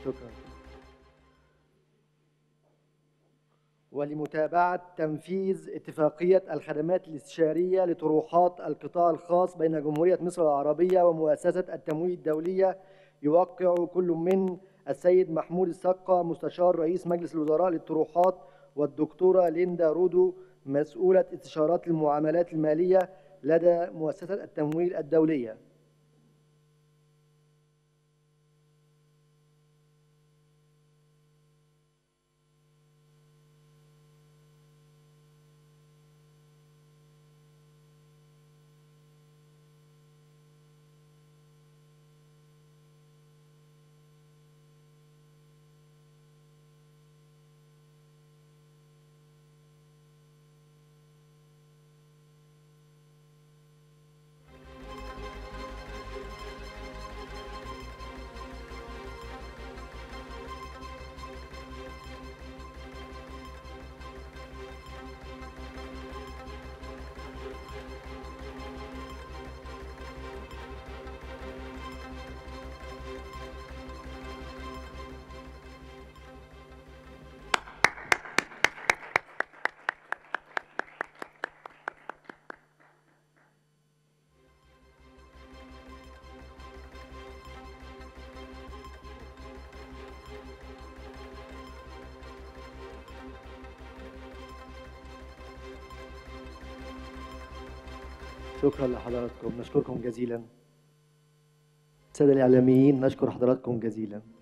شكرا. ولمتابعة تنفيذ اتفاقية الخدمات الاستشارية لطروحات القطاع الخاص بين جمهورية مصر العربية ومؤسسة التمويل الدولية، يوقع كل من السيد محمود السقا مستشار رئيس مجلس الوزراء للطروحات، والدكتورة ليندا رودو مسؤولة استشارات المعاملات المالية لدى مؤسسة التمويل الدولية. شكرا لحضراتكم، نشكركم جزيلا. السادة الإعلاميين نشكر حضراتكم جزيلا.